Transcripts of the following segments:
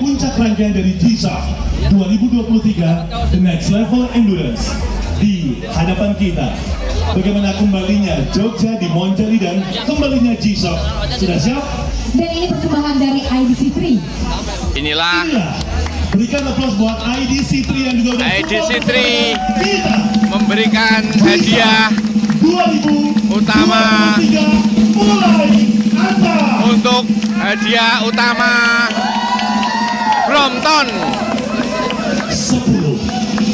puncak rangkaian dari G-Shock 2023 The Next Level Endurance. Di hadapan kita, bagaimana kembalinya Jogja di Monjali dan kembalinya G-Shock. Sudah siap? Dan ini persembahan dari IDC3. Inilah berikan aplaus buat IDC3 yang juga udah IDC3 kita memberikan hadiah 2023 utama mulai anda. Untuk hadiah utama Brompton 10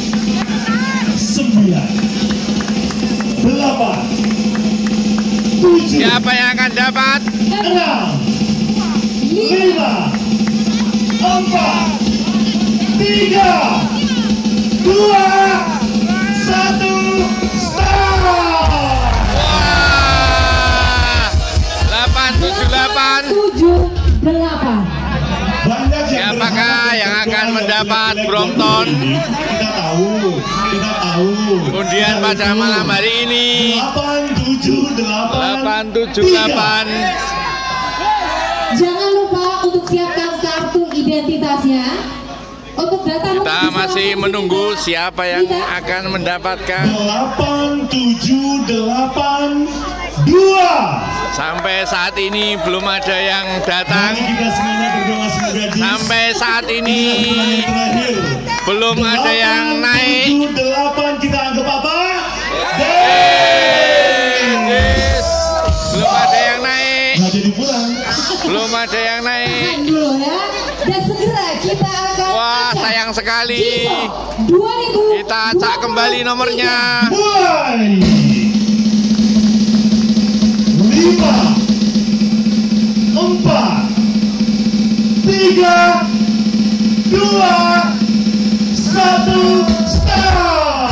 9 8 7. Siapa yang akan dapat? 6 5 4 3 2 1 start. Wah, 878. 878. Banyak Siapakah yang akan mendapat Brompton? Kita tahu. Kemudian pada malam hari ini 878. Jangan lupa untuk siapkan kartu identitasnya. Untuk data Kita masih menunggu siapa yang akan mendapatkan. 8782. Sampai saat ini belum ada yang datang. Kita semuanya berdoa semoga Sampai saat ini belum ada yang naik. 8782 kita anggap apa? Yes. Belum ada yang naik. Nggak jadi pulang. Belum ada yang naik. tahan dulu ya. Dan segera kita akan Wah, acak sayang sekali. G-Shock 2023. Kita acak kembali nomornya. Mulai 5 4 3 2 1 start.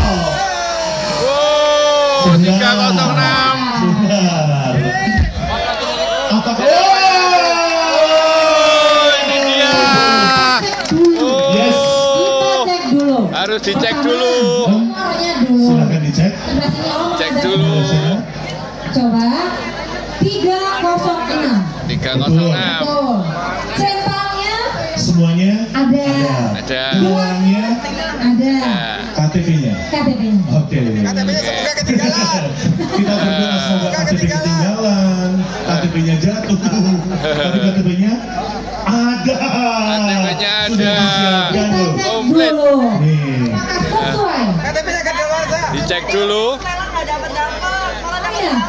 Wow, 306. Benar. Apakah Ini dia. Yes. Oh, Kita cek dulu. harus dicek dulu. Nomornya dulu. Silakan dicek. Sebelah sini Om. Cek Ada. dulu. Coba 306. 306. Tuh. Centangnya Semuanya ada. Ada. Gelangnya, Ada. KTP-nya. KTP-nya. Oke. Kita berdoa semoga KTP ketinggalan, KTP-nya jatuh, tapi KTP-nya ada. KTP-nya ada. Sudah disiapkan Kita loh. cek Komplit. dulu. Nih. Apakah sesuai? KTP-nya kadaluarsa. Dicek dulu. Iya.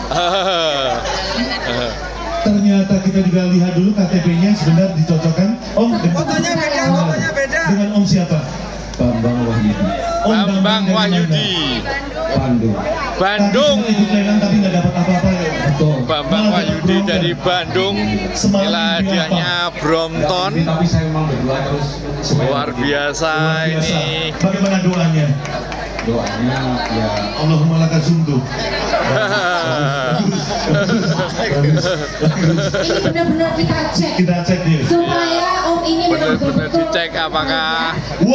Ternyata kita juga lihat dulu KTP-nya sebentar dicocokkan. Om, Fotonya beda, fotonya beda. dengan Om siapa? Bambang Wahyudi. Om Bambang dari Wahyudi. mana? Bandung. Bandung. Tadi ikut lelang tapi nggak dapat apa-apa ya. Betul. Bambang Malah Wahyudi dapat dari Brompton. Bandung. Semalam Inilah mimpi hadiahnya Brompton. Tapi saya memang berdua terus Luar biasa Luar biasa. ini. Bagaimana doanya? doanya ya Allahumma laka sumtu. Ini benar-benar kita cek Kita cek dia. supaya Om ini memang Benar-benar betul-betul dicek apakah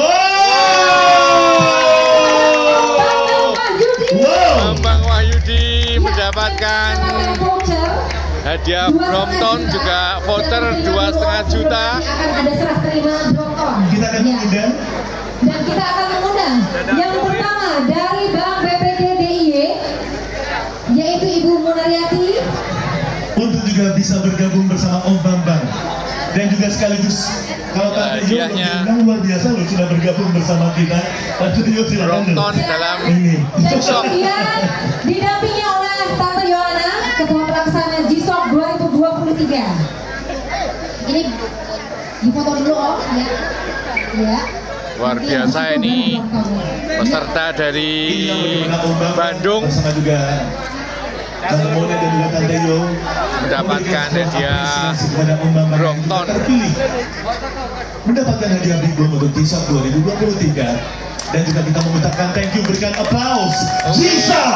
Bambang Wahyudi. Wow. Bambang Wahyudi Ya, mendapatkan mendapatkan voucher hadiah 2,5 Brompton, juta. juga voucher Dan tinggal 2,5 juta. akan ada serah terima Brompton. Kita akan Ya. mengundang Dan kita akan mengundang yang pertama dari Bank BPD DIY, yaitu Ibu Munaryati. untuk juga bisa bergabung bersama Om Bambang dan juga sekaligus kalau Tante Yo hadiahnya. diundang luar biasa loh sudah bergabung bersama kita. Tante Yo silakan dulu. Brompton dalam Ini. Dan kemudian didampingi oleh Tante Yohana, Ketua Pelaksana G-Shock 2023. Ini difoto dulu Om, ya. Ya. luar Nanti biasa habis itu ini baru Brompton. peserta dari Inilah bagaimana Om Bambang Bandung bersama juga Tante Mona dan juga Tante Yo mendapatkan memberikan sebuah hadiah apresiasi kepada Om Bambang yang Brompton. terpilih mendapatkan hadiah Big Boom untuk G-Shock 2023. Dan juga kita mengucapkan thank you, berikan applause G-Shock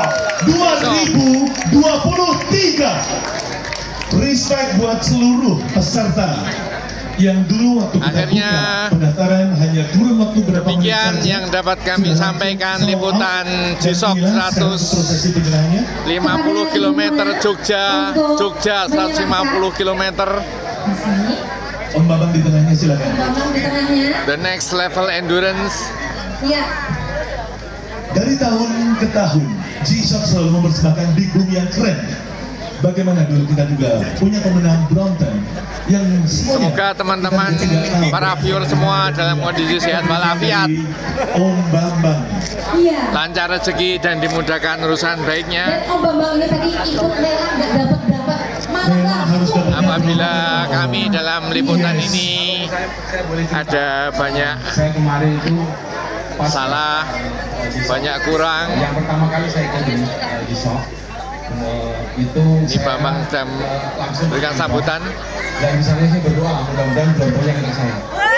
2023. Respect buat seluruh peserta yang dulu waktu kita Akhirnya, buka pendaftaran hanya turun waktu berapa menit demikian saja. yang dapat kami Sudah sampaikan langsung liputan sold out. G-Shock Dan inilah sekarang prosesi penyerahannya. 50 km Jogja, Jogja 150 km. Di sini. Om Bambang di tengahnya silakan. Bambang di tengahnya. The next level endurance. Iya. Dari tahun ke tahun, G-Shock selalu mempersembahkan big boom yang keren. Bagaimana dulu kita juga punya pemenang Brompton yang Semoga teman-teman para viewer semua dalam kondisi sehat walafiat, Om Bambang. Iya. lancar rezeki dan dimudahkan urusan baiknya. Dan Om Bambang ini tadi ikut lelang nggak dapat. Memang harus dapat. Apabila kami dalam liputan ini ada banyak saya kemarin itu pas salah, banyak kurang, yang pertama kali saya ikut di Shock itu ini Bambang sedang langsung berikan sambutan. dan misalnya saya berdoa mudah-mudahan Bromptonnya kena saya.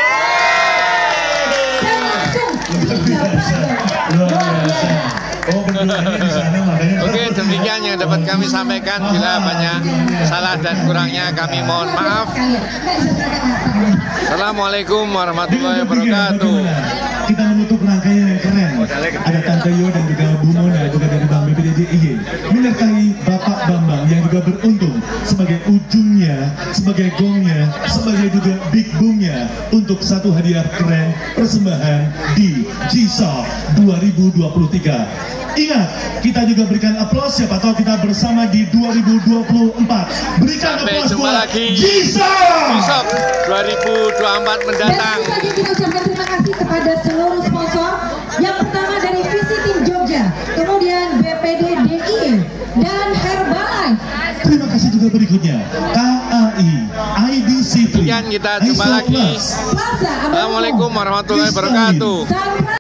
Dan langsung Luar biasa. Luar biasa. Oh, berdoanya di sana makanya. Oke, demikian yang dapat kami sampaikan. Bila banyak salah dan kurangnya kami mohon maaf. Assalamualaikum warahmatullahi wabarakatuh. Kita menutup rangkaian yang keren. Ada Tante Yo dan juga Bu Mona juga dari Bank BPD DIY menyertai Bapak Bambang yang juga beruntung sebagai ujungnya, sebagai gongnya, sebagai juga big boomnya untuk satu hadiah keren persembahan di G-Shock 2023. Ingat, kita juga berikan aplaus, siapa tahu kita bersama di 2024. Berikan Sampai aplaus jumpa buat lagi. G-Shock 2024 mendatang. Dan saja kita ucapkan terima kasih kepada seluruh sponsor. Yang pertama dari Visiting Jogja, kemudian BPD DIY dan Herbalife. Terima kasih juga berikutnya KAI, IDC, Demikian kita jumpa lagi. Plaza Assalamualaikum warahmatullahi wabarakatuh. Sampai